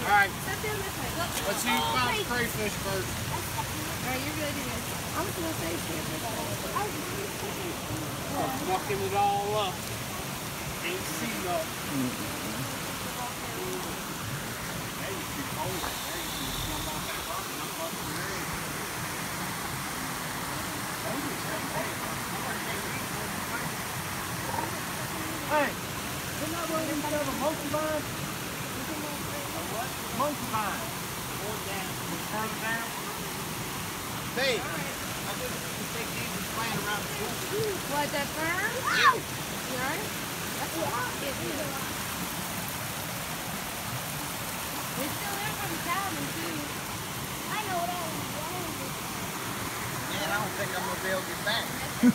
Alright. Let's see who finds crayfish first. Alright, you're good, you're good. I was going to say Fucking it all up. Can't see though. Hey, isn't that what we have a monkey vine? Monkey vine. Further down. Hey, I just think Jesus playing around the pool. what, that fern? You alright? That's what I get to. It's still there from the cabin, too. I know what I was doing. Man, I don't think I'm going to be able to get back.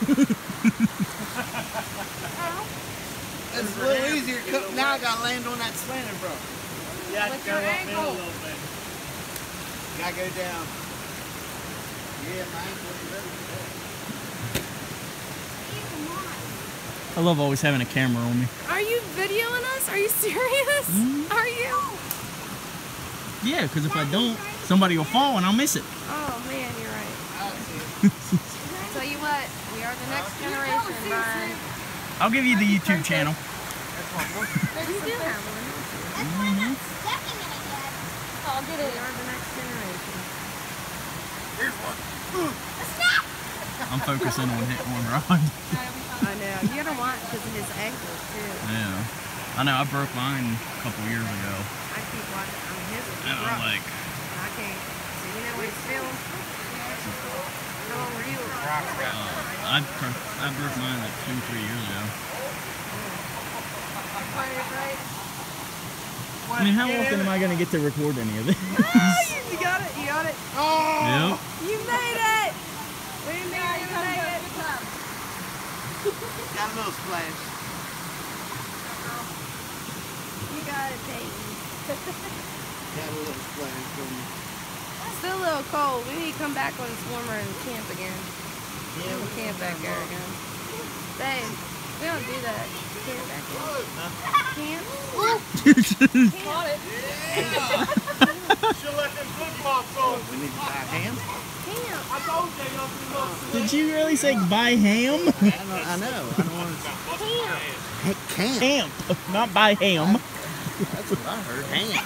It's a little easier. Now I got to land on that slanted, bro. Yeah, with your ankle. Gotta go down. Yeah, my ankle is ready. I love always having a camera on me. Are you videoing us? Are you serious? Are you? Yeah, because if I don't, somebody will fall and I'll miss it. Oh man, you're right. I see it. Tell you what, we are the next generation, Brian. I'll give you the YouTube channel. You do have one. I'll get it. We are the next generation. Here's one. I'm focusing on hit one rod. I know. You gotta watch because of his ankle too. Yeah. I know, I broke mine a couple years ago. I keep watching. I'm his. And I'm like, I can't. So you know what he's feeling? How old were you? I broke mine like 2-3 years ago. Right? I mean, how often am I going to get to record any of this? You got it. You got it. Yep. You made it. We knew you made it. Got a little splash. You got it, baby. Got a little splash from me. Still a little cold. We need to come back when it's warmer and camp again. Yeah, We'll camp back there again. Babe, we don't do that. Camp back there. Camp? Caught it. Should let them flip-flops go. We need to buy ham. Camp. I told you. Did you really say buy ham? I know. I don't want to. Hey, camp. Camp, not buy ham. That's what I heard. Ham.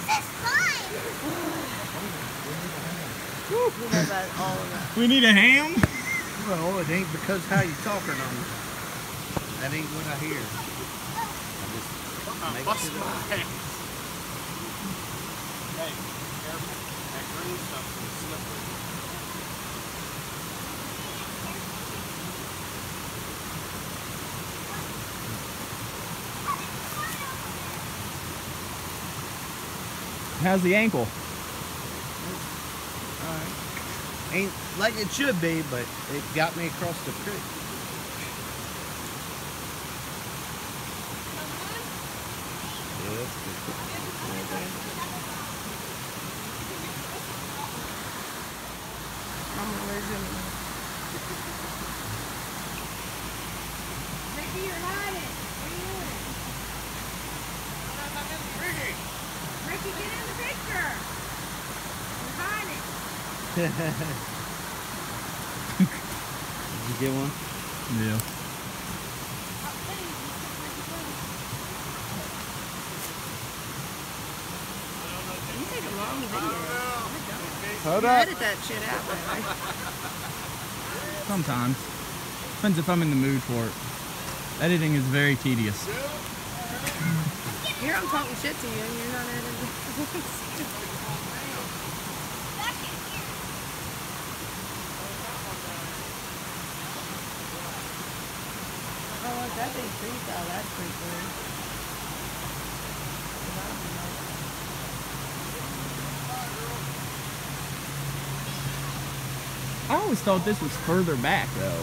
We know about all of that. We need a ham? Well, it ain't because how you talking on it. That ain't what I hear. I just make it up. Hey, careful. That green stuff is slippery. How's the ankle? Ain't like it should be, but it got me across the creek. Yeah, that's good. Where's Jimmy? Ricky, you're hiding. What are you doing? Ricky, get in the picture. You're hiding. Did you get one? Yeah. You take a long video. Hold You up. edit that shit out, man. Sometimes. Depends if I'm in the mood for it. Editing is very tedious. Here I'm talking shit to you and you're not editing. Oh, look, that big tree fell. That's pretty cool. I always thought this was further back, though.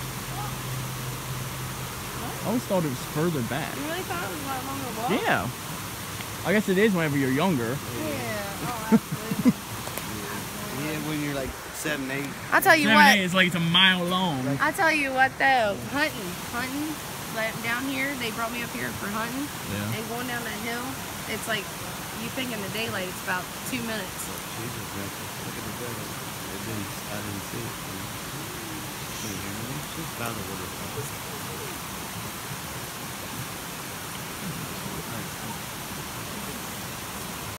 I always thought it was further back. You really thought it was a lot longer walk? Yeah. I guess it is whenever you're younger. Yeah. Oh, absolutely. Yeah, when you're like 7, 8. I'll tell you 7, what. 8 is like it's a mile long. I'll tell you what though. Hunting down here, they brought me up here for hunting. Yeah. And going down that hill, it's like, you think in the daylight, it's about 2 minutes. Jesus, man. Look at the devil. I didn't see it. Can you hear me? Just found a waterfall.